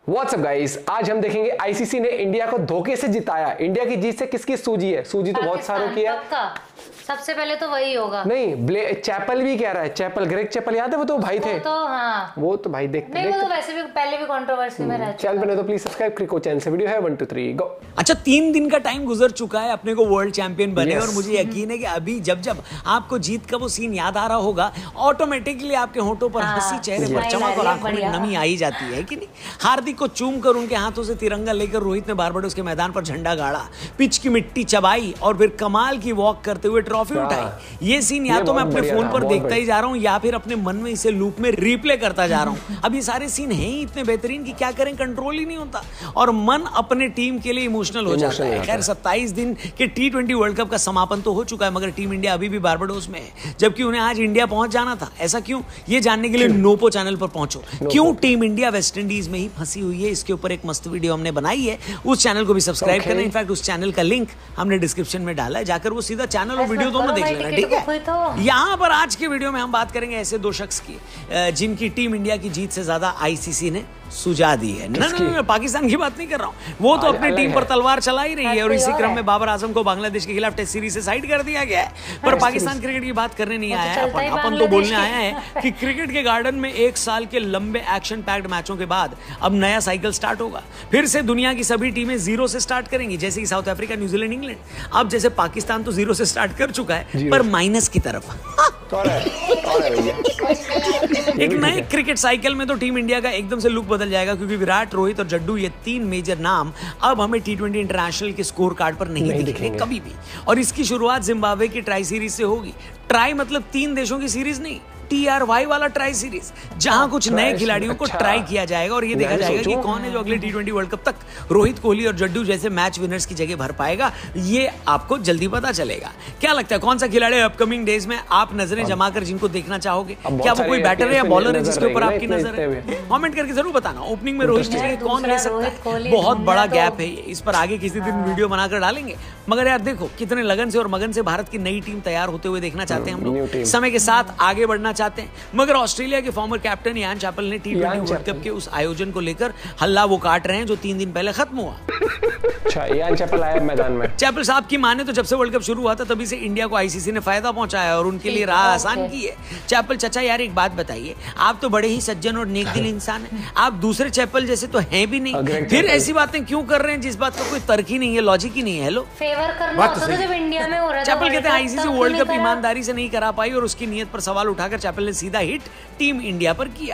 WhatsApp guys, आज हम देखेंगे आईसीसी ने इंडिया को धोखे से जिताया। इंडिया की जीत से किसकी सूजी है? सूजी तो बहुत सारों की है। सबसे पहले तो वही होगा। नहीं, चैपल भी कह रहा है। चैपल, ग्रेग चैपल याद है? वो तो भाई थे। तो हाँ, वो तो भाई देखते नहीं, वो तो वैसे भी पहले भी कंट्रोवर्सी में रह चुका। चैनल बने तो प्लीज सब्सक्राइब क्रिको चैनल से। वीडियो है 1 2 3 गो। अच्छा, 3 दिन का टाइम गुजर चुका है अपने को वर्ल्ड चैंपियन बने और मुझे यकीन है कि अभी जब जब आपको जीत का वो सीन याद आ रहा होगा, ऑटोमेटिकली आपके होठों पर हंसी, चेहरे पर चमक और आंखों में नमी आ ही जाती है कि नहीं। हार्दिक को चूम कर उनके हाथों से तिरंगा लेकर रोहित ने बारबाडोस के मैदान पर झंडा गाड़ा, पिच की मिट्टी चबाई और फिर कमाल की वॉक करते हुए ट्रॉफी उठाई। ये सीन या तो मैं अपने फोन पर देखता ही जा रहा हूँ या फिर अपने मन में इसे लूप में रिप्ले करता जा रहा हूँ। अब ये सारे सीन हैं ही इतने बेहतरीन कि क्या करें, कंट्रोल ही नहीं होता और मन अपने टीम के लिए इमोशनल हो जाता है। खैर, 27 दिन के T20 वर्ल्ड कप का समापन तो हो चुका है, मगर टीम इंडिया अभी भी बारबाडोस में है, जबकि उन्हें आज इंडिया पहुंच जाना था। ऐसा क्यों, ये जानने के लिए नोपो चैनल पर पहुंचो। क्यों टीम इंडिया वेस्ट इंडीज में ही फंसी हुई है, इसके ऊपर एक मस्त वीडियो हमने बनाई है, उस चैनल को भी सब्सक्राइब करना। इनफैक्ट उस चैनल का लिंक हमने डिस्क्रिप्शन में डाला है, जाकर वो सीधा चैनल और वीडियो दोनों देख लेना, ठीक है। यहां पर आज के वीडियो में हम बात करेंगे ऐसे 2 शख्स की जिनकी टीम इंडिया की जीत से ज्यादा आईसीसी ने सुझा दी है। ना, पाकिस्तान की बात नहीं कर रहा हूं, वो तो अपनी टीम पर तलवार चला ही रही है और इसी क्रम में बाबर आजम को बांग्लादेश के खिलाफ टेस्ट सीरीज से साइड कर दिया गया है। पर पाकिस्तान क्रिकेट की बात करने नहीं आया है, अपन तो बोलने आया है कि क्रिकेट के गार्डन में 1 साल के लंबे एक्शन पैक्ड मैचों के बाद अब नया साइकिल स्टार्ट होगा। फिर से दुनिया की सभी टीमें 0 से स्टार्ट करेंगी, जैसे कि साउथ अफ्रीका, न्यूजीलैंड, इंग्लैंड। अब जैसे पाकिस्तान तो 0 से स्टार्ट कर चुका है, पर माइनस की तरफ। एक नए क्रिकेट साइकिल में तो टीम इंडिया का एकदम से लुक बदल जाएगा, क्योंकि विराट, रोहित और जड्डू, ये 3 मेजर नाम अब हमें T20 इंटरनेशनल के स्कोर कार्ड पर नहीं दिखेंगे कभी भी। और इसकी शुरुआत जिम्बाब्वे की ट्राई सीरीज से होगी। ट्राई मतलब 3 देशों की सीरीज नहीं, TRY वाला ट्राई सीरीज, जहां कुछ नए खिलाड़ियों को ट्राई किया जाएगा और ये देखा जाएगा कि कौन है जो अगले T20 वर्ल्ड कप तक रोहित, कोहली और जड्डू जैसे मैच विनर्स की जगह भर पाएगा। ये आपको जल्दी पता चलेगा। क्या लगता है, कौन सा खिलाड़ी अपकमिंग डेज में आप नजरें जमाकर जिनको देखना चाहोगे? क्या वो कोई बैटर है या बॉलर है जिसके ऊपर आपकी नजर है? कमेंट करके जरूर बताना। ओपनिंग में रोहित की जगह कौन ले सकता है? बहुत बड़ा गैप है, इस पर आगे किसी दिन वीडियो बनाकर डालेंगे। मगर यार देखो, कितने लगन से और मगन से भारत की नई टीम तैयार होते हुए देखना चाहते हैं हम लोग, समय के साथ आगे बढ़ना चाहते हैं। मगर ऑस्ट्रेलिया के फॉर्मर कैप्टन यान चैपल ने T20 वर्ल्ड कप के उस आयोजन को लेकर हल्ला वो काट रहे हैं जो 3 दिन पहले खत्म हुआ। अच्छा, यान चैपल आया मैदान में। चैपल साहब की माने तो जब से वर्ल्ड कप शुरू हुआ था तभी से इंडिया को आईसीसी ने फायदा पहुंचाया और उनके लिए राह आसान की है। चैपल चाचा, यार एक बात बताइए, आप तो बड़े ही सज्जन और नेक दिल इंसान हैं, आप दूसरे चैपल जैसे तो हैं भी नहीं, फिर ऐसी बातें क्यों कर रहे हैं जिस बात का कोई तर्क ही नहीं है, लॉजिक ही नहीं है। हेलो, फेवर करना होता था जब इंडिया में हो रहा था। चैपल कहते हैं आईसीसी वर्ल्ड कप ईमानदारी से नहीं करा पाई और उसकी नीयत पर सवाल उठाकर चैपल ने सीधा हिट टीम इंडिया पर किया।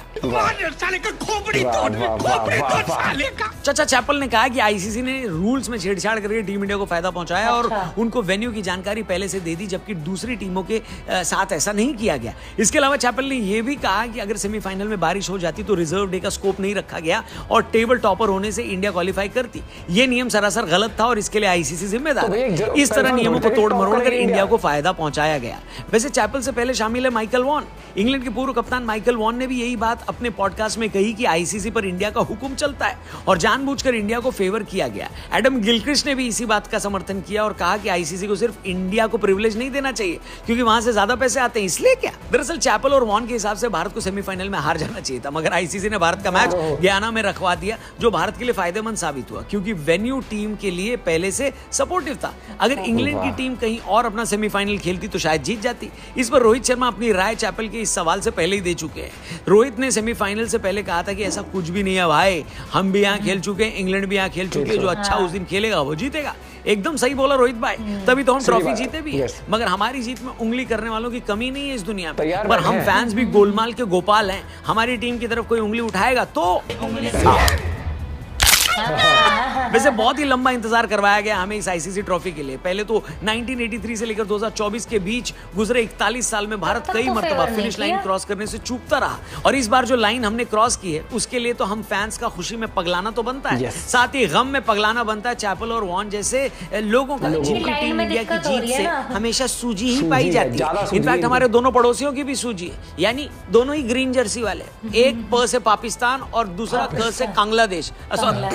चाचा चैपल ने कहा कि आईसीसी ने रूल्स में छेड़छाड़ करके टीम इंडिया को फायदा पहुंचाया और उनको वेन्यू की जानकारी पहले से दे दी, जबकि दूसरी टीमों के साथ ऐसा नहीं किया गया। इसके अलावा चैपल ने यह भी कहा कि अगर सेमीफाइनल में बारिश हो जाती तो रिजर्व डे का स्कोप नहीं रखा गया और टेबल टॉपर होने से इंडिया क्वालिफाई करती। यह नियम सरासर गलत था और इसके लिए आईसीसी जिम्मेदार है। इस तरह नियमों को तोड़ मरोड़ कर इंडिया को फायदा पहुंचाया गया। वैसे चैपल से पहले शामिल है माइकल वॉन। इंग्लैंड के पूर्व कप्तान माइकल वॉन ने भी यही बात अपने पॉडकास्ट में कही कि आईसीसी पर इंडिया का हुक्म चलता है और जानबूझकर इंडिया को फेवर किया गया। एडम गिलक्रिस्ट ने भी इसी बात का समर्थन किया और कहा कि आईसीसी को सिर्फ इंडिया को प्रिविलेज नहीं देना चाहिए क्योंकि वहां से ज्यादा पैसे आते हैं, इसलिए क्या। दरअसल चैपल और वॉन के हिसाब से भारत को सेमीफाइनल में हार जाना चाहिए था, मगर आईसीसी ने भारत का मैच गयाना में रखवा दिया, जो भारत के लिए फायदेमंद साबित हुआ क्योंकि वेन्यू टीम के लिए पहले से सपोर्टिव था। अगर इंग्लैंड की टीम कहीं और अपना सेमीफाइनल खेलती तो शायद जीत जाती। इस पर रोहित शर्मा अपनी राय चैपल के इस सवाल से पहले ही दे चुके हैं। रोहित ने सेमीफाइनल से पहले कहा था कि ऐसा कुछ भी नहीं है भाई, हम भी यहाँ खेल चुके हैं, इंग्लैंड भी यहाँ खेल चुके हैं, जो अच्छा उस दिन खेलेगा वो जीतेगा। एकदम सही बोला रोहित भाई, तभी तो हम ट्रॉफी जीते भी हैं। मगर हमारी जीत में उंगली करने वालों की कमी नहीं है इस दुनिया में, पर हम फैंस भी गोलमाल के गोपाल हैं। हमारी टीम की तरफ कोई उंगली उठाएगा तो वैसे बहुत ही लंबा इंतजार करवाया गया हमें इस आईसीसी ट्रॉफी के लिए। पहले तो 1983 से लेकर 2024 के बीच गुजरे 41 साल में भारत कई मर्तबा फिनिश लाइन क्रॉस करने से चूकता रहा और इस बार जो लाइन हमने क्रॉस की है उसके लिए तो हम फैंस का खुशी में पगलाना तो बनता है, साथ ही गम में पगलाना बनता है चैपल और वॉन जैसे लोगों का, जिनकी टीम इंडिया की जीत से हमेशा सूजी ही पाई जाती है। इनफैक्ट हमारे दोनों पड़ोसियों की भी सूजी है, यानी दोनों ही ग्रीन जर्सी वाले, एक प से पाकिस्तान और दूसरा क से बांग्लादेश,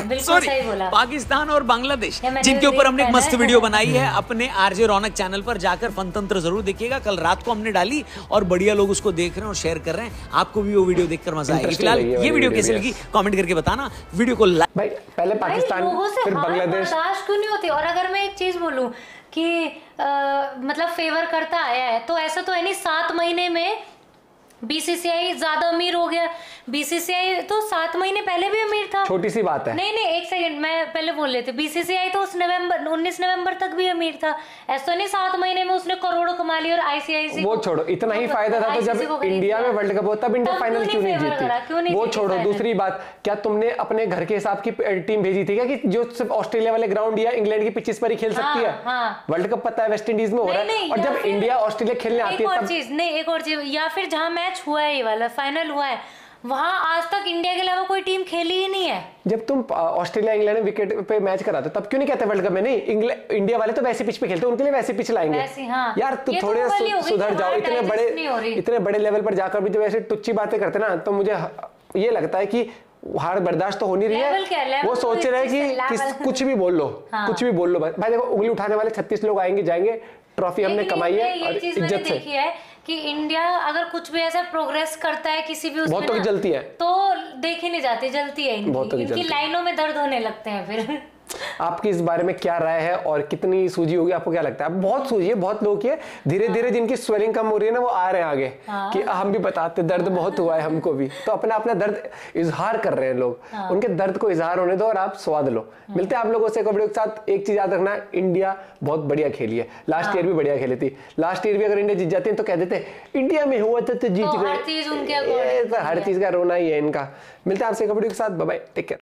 बिल्कुल सॉरी, सही बोला। पाकिस्तान और बांग्लादेश, मैंने जिनके ऊपर हमने एक पहना मस्त है। वीडियो बनाई है अपने आरजे रौनक चैनल पर, जाकर फनतंत्र जरूर देखिएगा। कल रात को हमने डाली और बढ़िया लोग उसको देख रहे हैं और शेयर कर रहे हैं। आपको भी वो वीडियो देखकर मजा आएगी। Interesting फिलहाल लगी ये वाली वीडियो वीडियो कैसी भी लगी कमेंट करके बताना। वीडियो को लाइक भाई पहले भाई, पाकिस्तान लोगों से फिर हार बांग्लादेश। बर्दाश्त क्यों नहीं होती? और अगर मैं एक चीज बोलूं कि मतलब फेवर करता आया है, तो ऐसा तो है नहीं 7 महीने में बीसीसीआई ज्यादा अमीर हो गया। बीसीसीआई तो 7 महीने पहले भी अमीर था। छोटी सी बात है। नहीं, एक सेकंड, मैं पहले बोल लेते। बीसीसीआई तो उस 19 नवंबर तक भी अमीर था। ऐसा नहीं 7 महीने में उसने करोड़ों कमा लिए। और आईसीआईसी वो छोड़ो, इतना ही फायदा था तो जब इंडिया में वर्ल्ड कप हो तब इंडिया फाइनल क्यों नहीं जीती? वो छोड़ो, दूसरी बात, क्या तुमने अपने घर के हिसाब की टीम भेजी थी क्या कि जो सिर्फ ऑस्ट्रेलिया वाले ग्राउंड या इंग्लैंड की पिचेस पर ही खेल सकती है? वर्ल्ड कप पता है वेस्ट इंडीज में हो रहा है, और जब इंडिया ऑस्ट्रेलिया खेलने आती है तब एक और चीज, या फिर जहां मैच हुआ है, ये वाला फाइनल हुआ है, वहां आज तक इंडिया के अलावा कोई टीम खेली ही नहीं है। जब तुम ऑस्ट्रेलिया इंग्लैंड में विकेट पे मैच कराते हो तब क्यों नहीं कहते वर्ल्ड कप में? नहीं, इंडिया वाले तो वैसी पिच पे खेलते हैं, उनके लिए वैसी पिच लाएंगे। हाँ। यार तू थोड़े सुधर जाओ। इतने बड़े लेवल पर जाकर भी जब ऐसे टुच्ची बातें करते ना, तो मुझे ये लगता है कि हार बर्दाश्त तो हो नहीं रही है। वो सोच रहे हैं कि कुछ भी बोल लो, कुछ भी बोल लो। भाई देखो, उंगली उठाने वाले 36 लोग आएंगे जाएंगे, ट्रॉफी हमने कमाई है और इज्जत से। देखी है कि इंडिया अगर कुछ भी ऐसा प्रोग्रेस करता है किसी भी उसमें, बहुतों की जलती है, तो देखी नहीं जाती, जलती है इनकी लाइनों में दर्द होने लगते हैं फिर। आपकी इस बारे में क्या राय है और कितनी सूजी होगी, आपको क्या लगता है? बहुत सूजी है, बहुत लोग की है। धीरे धीरे जिनकी स्वेलिंग कम हो रही है ना, वो आ रहे हैं आगे कि हम भी बताते दर्द बहुत हुआ है हमको भी, तो अपना दर्द इजहार कर रहे हैं लोग। उनके दर्द को इजहार होने दो और आप स्वाद लो। मिलते हैं आप लोगों से वीडियो के साथ। एक चीज याद रखना, इंडिया बहुत बढ़िया खेली है, लास्ट ईयर भी बढ़िया खेली थी। लास्ट ईयर भी अगर इंडिया जीत जाती है तो कह देते इंडिया में हुआ था तो जीत गए। हर चीज का रोना ही है इनका। मिलते हैं आपसे वीडियो के साथ, बाय बाय, टेक केयर।